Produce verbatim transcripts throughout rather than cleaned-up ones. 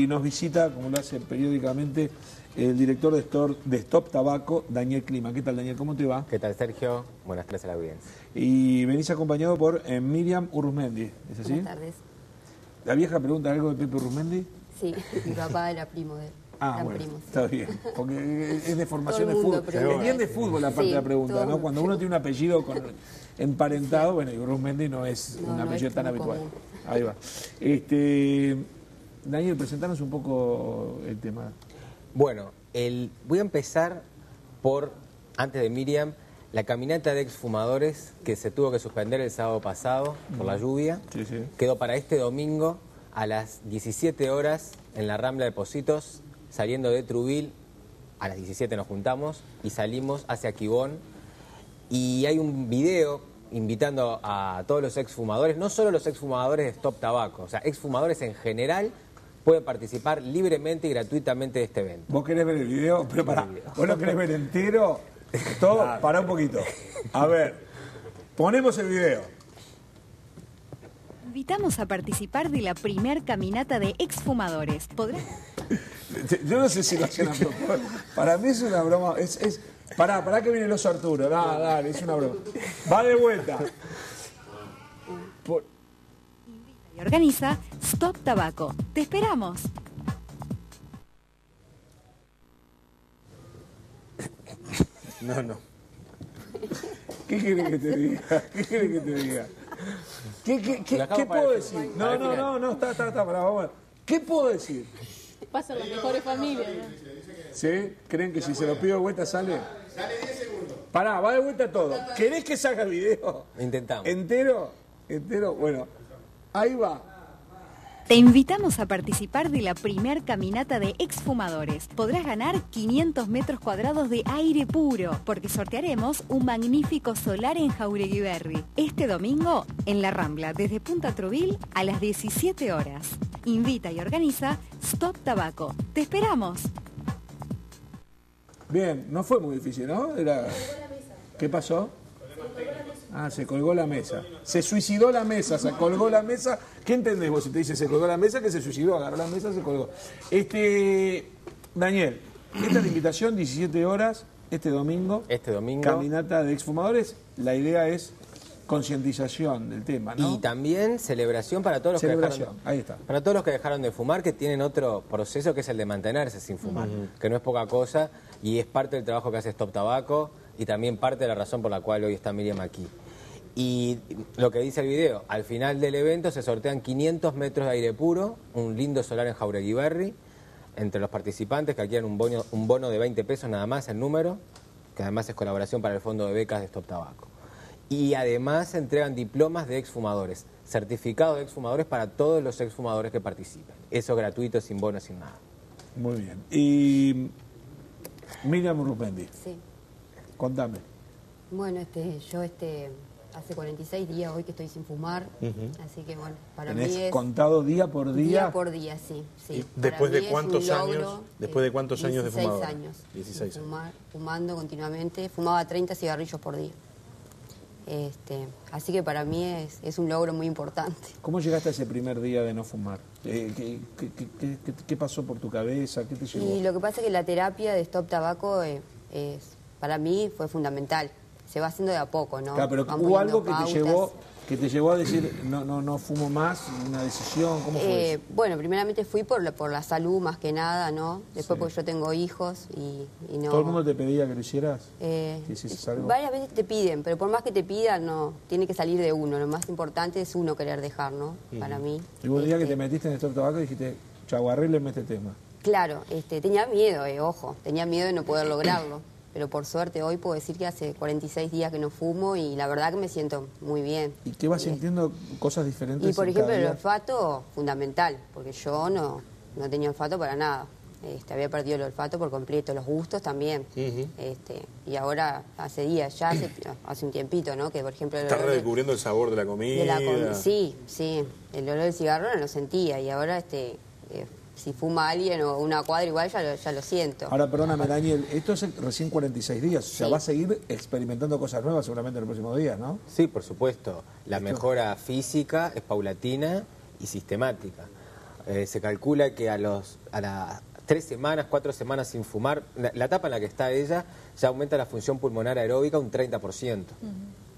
Y nos visita, como lo hace periódicamente, el director de Stop, de Stop Tabaco, Daniel Clima. ¿Qué tal, Daniel? ¿Cómo te va? ¿Qué tal, Sergio? Buenas tardes a la audiencia. Y venís acompañado por eh, Miriam Urruzmendi, ¿es así? Buenas tardes. ¿La vieja pregunta algo de Pepe Urruzmendi? Sí, mi papá era primo de él. Ah, Eran bueno, primos. está bien, porque es de formación de Todo el mundo fútbol. pregunta Es bien de eso. fútbol la parte Sí, de la pregunta, todo ¿no? mundo. Cuando uno tiene un apellido con, emparentado, bueno, y Urruzmendi no es No, un no apellido es tan muy habitual. común. Ahí va. Este, Daniel, presentanos un poco el tema. Bueno, el, voy a empezar por, antes de Miriam, la caminata de exfumadores que se tuvo que suspender el sábado pasado por la lluvia. Sí, sí. Quedó para este domingo a las diecisiete horas en la Rambla de Pocitos, saliendo de Truville. A las diecisiete nos juntamos y salimos hacia Quibón. Y hay un video invitando a todos los exfumadores, no solo los exfumadores de Stop Tabaco, o sea, exfumadores en general pueden participar libremente y gratuitamente de este evento. ¿Vos querés ver el video? Pero pará, ¿vos lo querés ver entero? Todo, claro. Pará un poquito. A ver, ponemos el video. Invitamos a participar de la primer caminata de exfumadores. ¿Podrás? Yo no sé si lo hacen a propósito. Para mí es una broma. Es, es... Pará, pará que viene el oso Arturo. Dale, dale, es una broma. Va de vuelta. Por... Y organiza Stop Tabaco. ¡Te esperamos! No, no. ¿Qué quieres que te diga? ¿Qué quieres que te diga? ¿Qué, qué, qué, ¿qué puedo decir? No, no, no, no, está, está, está, pará, vamos. ¿Qué puedo decir? Pasan las mejores familias, ¿no? ¿Sí? ¿Creen que si se lo pido de vuelta sale? Sale diez segundos. Pará, va de vuelta todo. ¿Querés que salga el video? Intentamos. ¿Entero? ¿Entero? Bueno, ahí va. Te invitamos a participar de la primer caminata de exfumadores. Podrás ganar quinientos metros cuadrados de aire puro, porque sortearemos un magnífico solar en Jauregui Berri. Este domingo, en La Rambla, desde Punta Truville, a las diecisiete horas. Invita y organiza Stop Tabaco. ¡Te esperamos! Bien, no fue muy difícil, ¿no? Era... ¿Qué pasó? Ah, se colgó la mesa. Se suicidó la mesa, se colgó la mesa. ¿Qué entendés vos si te dice se colgó la mesa? Que se suicidó, agarró la mesa, se colgó. Este, Daniel, esta es la invitación, diecisiete horas, este domingo. Este domingo. Caminata de exfumadores. La idea es concientización del tema, ¿no? Y también celebración para todos los celebración, que dejaron, ahí está. para todos los que dejaron de fumar, que tienen otro proceso que es el de mantenerse sin fumar, uh-huh. que no es poca cosa y es parte del trabajo que hace Stop Tabaco y también parte de la razón por la cual hoy está Miriam aquí. Y lo que dice el video, al final del evento se sortean quinientos metros de aire puro, un lindo solar en Jauregui Berri, entre los participantes que adquieren un bono, un bono de veinte pesos nada más el número, que además es colaboración para el fondo de becas de Stop Tabaco. Y además se entregan diplomas de exfumadores, certificados de exfumadores para todos los exfumadores que participen. Eso gratuito, sin bono, sin nada. Muy bien. Y Miriam Urruzmendi. Sí. Contame. Bueno, este, yo este, hace cuarenta y seis días hoy que estoy sin fumar, uh-huh. así que bueno, para ¿Tenés mí es... contado día por día? Día por día, sí. sí. ¿Después de cuántos logro, años? ¿Después de cuántos eh, años de fumador? dieciséis años. dieciséis años. Fumar, fumando continuamente, fumaba treinta cigarrillos por día. Este, así que para mí es, es un logro muy importante. ¿Cómo llegaste a ese primer día de no fumar? Eh, ¿qué, qué, qué, qué, qué pasó por tu cabeza? ¿Qué te llevó? Y lo que pasa es que la terapia de Stop Tabaco eh, es, para mí fue fundamental. Se va haciendo de a poco, ¿no? Claro, pero Van hubo algo que pautas. te llevó que te llevó a decir no no no fumo más, una decisión, ¿cómo fue eh, eso? Bueno, primeramente fui por la, por la salud más que nada, ¿no? Después Sí. porque yo tengo hijos y, y no... ¿Todo el mundo te pedía que lo hicieras? Eh, ¿Que hicieses algo? Varias veces te piden, pero por más que te pidan, no, tiene que salir de uno. Lo más importante es uno querer dejar, ¿no? Uh-huh. Para mí. Y un día que este, te metiste en Stop Tabaco dijiste, chau, arrégleme este tema. Claro, este, tenía miedo, eh, ojo, tenía miedo de no poder lograrlo. Pero por suerte hoy puedo decir que hace cuarenta y seis días que no fumo y la verdad que me siento muy bien. ¿Y qué vas y, sintiendo cosas diferentes? Y por en ejemplo cada el día? olfato, fundamental, porque yo no, no tenía olfato para nada. Este, había perdido el olfato por completo, los gustos también. Uh-huh. este, y ahora hace días, ya hace, hace un tiempito, ¿no? Que por ejemplo... ¿Estás redescubriendo el sabor de la comida? De la com sí, sí. El olor del cigarro no lo sentía y ahora este... Eh, si fuma alguien o una cuadra igual ya lo, ya lo siento. Ahora, perdóname, Daniel, esto es recién cuarenta y seis días, o sea, Sí. va a seguir experimentando cosas nuevas seguramente en los próximos días, ¿no? Sí, por supuesto. La mejora física es paulatina y sistemática. Eh, se calcula que a los a las tres semanas, cuatro semanas sin fumar, la, la etapa en la que está ella, ya aumenta la función pulmonar aeróbica un treinta por ciento. Uh-huh.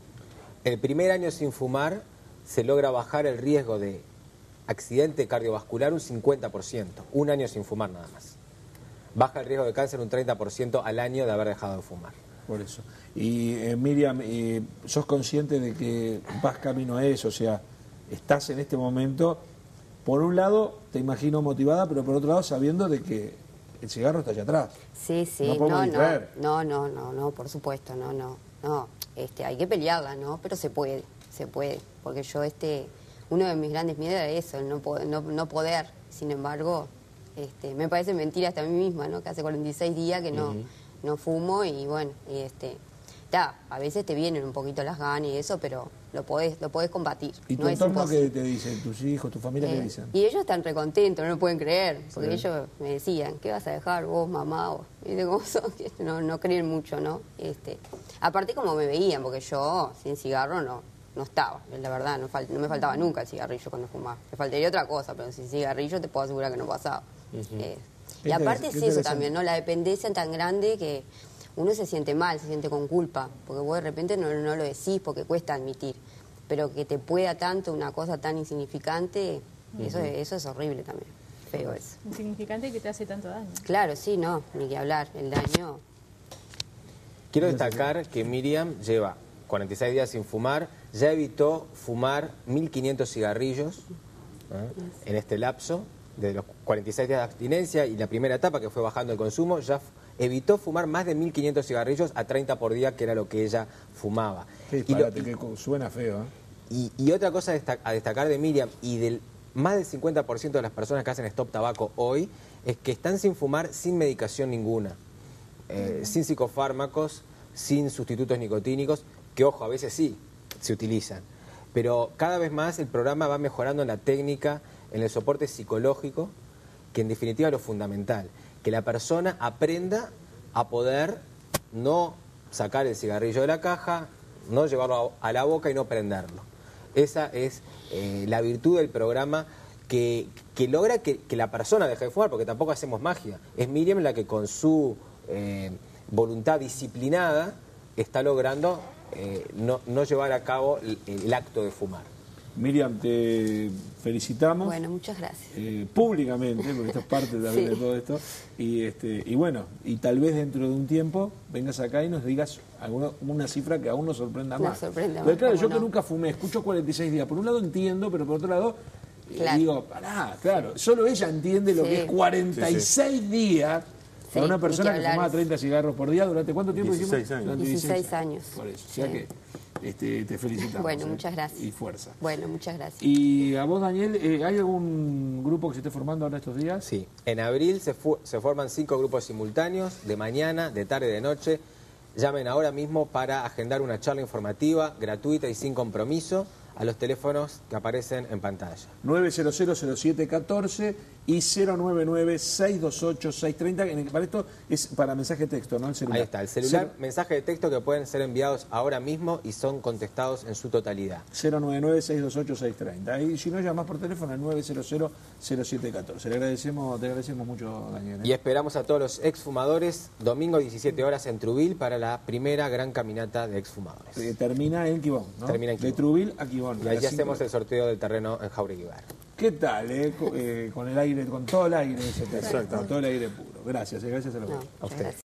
El primer año sin fumar se logra bajar el riesgo de accidente cardiovascular un cincuenta por ciento. Un año sin fumar nada más. Baja el riesgo de cáncer un treinta por ciento al año de haber dejado de fumar. Por eso. Y eh, Miriam, eh, ¿sos consciente de que vas camino a eso? O sea, estás en este momento, por un lado, te imagino motivada, pero por otro lado sabiendo de que el cigarro está allá atrás. Sí, sí, no, no, no, no, no, no, no, por supuesto, no, no, no. Este, hay que pelearla, ¿no? Pero se puede, se puede, porque yo, este, uno de mis grandes miedos era eso, el no, no, no poder. Sin embargo, este, me parece mentira hasta a mí misma, ¿no? Que hace cuarenta y seis días que no, uh-huh. no fumo y bueno, y este, ta, a veces te vienen un poquito las ganas y eso, pero lo podés, lo podés combatir. ¿Y tu no entorno es qué te dicen? ¿Tus hijos, tu familia eh, qué dicen? Y ellos están recontentos, no lo pueden creer, porque sí. ellos me decían, ¿qué vas a dejar vos, mamá? Vos? Y de cómo son, que no, no creen mucho, ¿no? Este, aparte como me veían, porque yo sin cigarro no, no estaba, la verdad, no, fal, no me faltaba nunca el cigarrillo cuando fumaba. Me faltaría otra cosa, pero sin cigarrillo te puedo asegurar que no pasaba. Uh-huh. eh, y aparte es eso también, ¿no? La dependencia tan grande que uno se siente mal, se siente con culpa, porque vos de repente no, no lo decís porque cuesta admitir, pero que te pueda tanto una cosa tan insignificante, uh-huh. eso, eso es horrible también, feo eso. Insignificante que te hace tanto daño. Claro, sí, no, ni que hablar, el daño... Quiero destacar que Miriam lleva cuarenta y seis días sin fumar, ya evitó fumar mil quinientos cigarrillos ¿eh? en este lapso, de los cuarenta y seis días de abstinencia y la primera etapa que fue bajando el consumo, ya evitó fumar más de mil quinientos cigarrillos a treinta por día, que era lo que ella fumaba. Sí, y párate, lo, que suena feo. ¿eh? Y, y otra cosa a destacar de Miriam y del más del cincuenta por ciento de las personas que hacen Stop Tabaco hoy, es que están sin fumar sin medicación ninguna, eh, sin psicofármacos, sin sustitutos nicotínicos, que ojo, a veces sí se utilizan. Pero cada vez más el programa va mejorando en la técnica, en el soporte psicológico, que en definitiva es lo fundamental, que la persona aprenda a poder no sacar el cigarrillo de la caja, no llevarlo a la boca y no prenderlo. Esa es eh, la virtud del programa que, que logra que, que la persona deje de fumar, porque tampoco hacemos magia. Es Miriam la que con su eh, voluntad disciplinada está logrando eh, no, no llevar a cabo el, el acto de fumar. Miriam, te felicitamos. Bueno, muchas gracias. Eh, públicamente, porque esto es parte también sí. de todo esto. Y, este, y bueno, y tal vez dentro de un tiempo vengas acá y nos digas alguna, una cifra que aún nos sorprenda más. Nos sorprenda pero más. claro, yo no? que nunca fumé, escucho cuarenta y seis días. Por un lado entiendo, pero por otro lado claro. eh, digo, pará, claro, sí. solo ella entiende lo sí. que es cuarenta y seis sí, sí. días sí, para una persona que, que fumaba treinta cigarros por día. ¿Durante cuánto tiempo? dieciséis años. Durante dieciséis años. Por eso, sí. o sea que... Este, te felicitamos. Bueno, eh, muchas gracias. Y fuerza. Bueno, muchas gracias. Y a vos, Daniel, eh, ¿hay algún grupo que se esté formando ahora estos días? Sí, en abril se, se forman cinco grupos simultáneos, de mañana, de tarde y de noche. Llamen ahora mismo para agendar una charla informativa, gratuita y sin compromiso, a los teléfonos que aparecen en pantalla. nueve cero cero cero siete uno cuatro y cero nueve nueve seis dos ocho seis tres cero. Para esto es para mensaje de texto, ¿no? El celular. Ahí está, el celular, Cero... mensaje de texto que pueden ser enviados ahora mismo y son contestados en su totalidad. cero nueve nueve seis dos ocho seis tres cero. Y si no, llamas por teléfono al nueve cero cero cero siete uno cuatro. Le agradecemos, te agradecemos mucho, Daniel. ¿eh? Y esperamos a todos los exfumadores, domingo diecisiete horas en Trubil, para la primera gran caminata de exfumadores. Eh, termina en Quibón, ¿no? Termina en Quibón. De Trubil a Quibón. Y allí hacemos el sorteo del terreno en Jauregui Bar. ¿Qué tal, eh? Con, eh, con el aire, con todo el aire, con todo el aire puro. Gracias, eh, gracias a los no, a ustedes.